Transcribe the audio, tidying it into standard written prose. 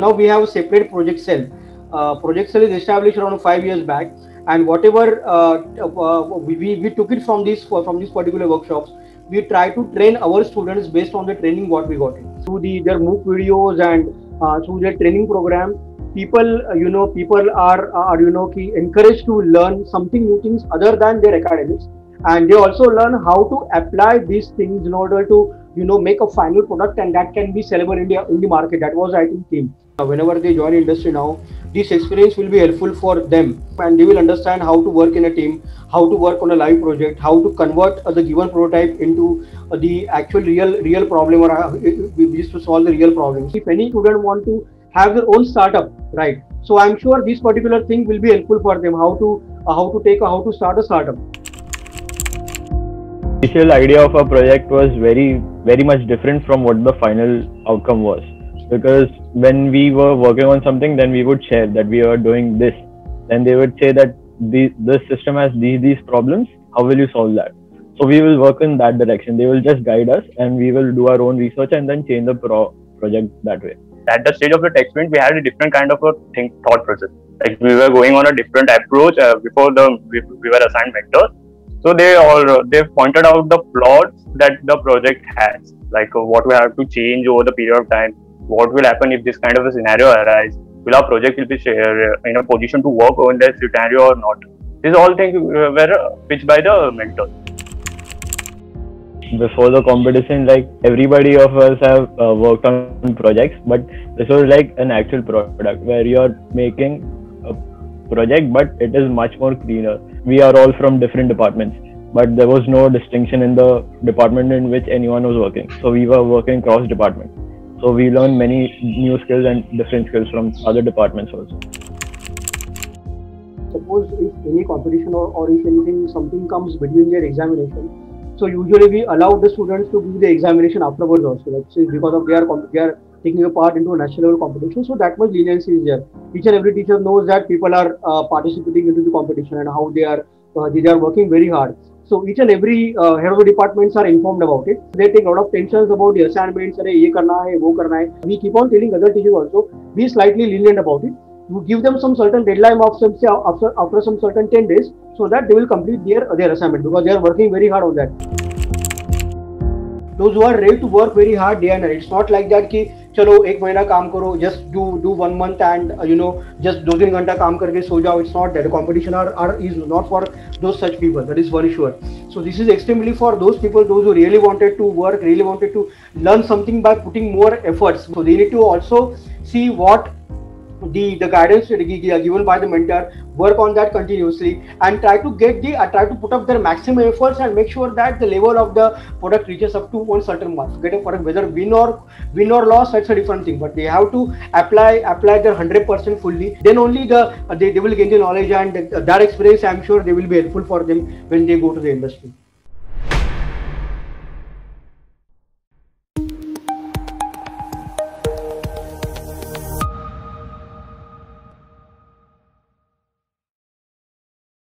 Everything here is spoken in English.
Now we have a separate project cell. Project cell is established around 5 years back, and whatever we took it from these particular workshops, we try to train our students based on the training what we got it through their MOOC videos and through their training program. People are encouraged to learn something new things other than their academics, and they also learn how to apply these things in order to make a final product, and that can be sellable in the market. That was, I think, theme. Whenever they join industry now, this experience will be helpful for them, and they will understand how to work in a team, how to work on a live project, how to convert the given prototype into the actual real problem, or we used to solve the real problems. If any student want to have their own startup, right? So I'm sure this particular thing will be helpful for them, how to start a startup. The initial idea of a project was very much different from what the final outcome was, because when we were working on something, then we would share that we are doing this, then they would say that this system has these problems, how will you solve that? So we will work in that direction. They will just guide us, and we will do our own research and then change the project that way. At the stage of the tech sprint, we had a different kind of a thought process. Like, we were going on a different approach before we were assigned mentors. So they pointed out the flaws that the project has, like what we have to change over the period of time, what will happen if this kind of a scenario arises, will our project will be in a position to work on that scenario or not. These all things were pitched by the mentors. Before the competition, like, everybody of us have worked on projects, but this was like an actual product where you're making a project, but it is much more cleaner. We are all from different departments, but there was no distinction in the department in which anyone was working. So we were working cross department. So we learned many new skills and different skills from other departments also. Suppose if any competition or if something comes between their examination, so usually we allow the students to give the examination afterwards also. Like, say, because of they are taking a part into a national level competition, so that much leniency is there. Each and every teacher knows that people are participating into the competition and how they are working very hard. So each and every head of the departments are informed about it. They take a lot of tensions about the assignments. Ye karna hai, wo karna hai. We keep on telling other teachers also, be slightly lenient about it. You give them some certain deadline of after some certain 10 days, so that they will complete their assignment, because they are working very hard on that. Those who are ready to work very hard day and night. It's not like that कि चलो एक महीना काम करो, just do 1 month and just 2-3 घंटा काम करके सो जाओ. It's not that. The competition is not for those such people. That is very sure. So this is extremely for those people, those who really wanted to work, really wanted to learn something by putting more efforts. So they need to also see what the guidance given by the mentor, work on that continuously, and try to put up their maximum efforts and make sure that the level of the product reaches up to one certain mark. Whether win or loss, that's a different thing, but they have to apply their 100% fully. Then only they will gain the knowledge, and that experience, I'm sure, they will be helpful for them when they go to the industry.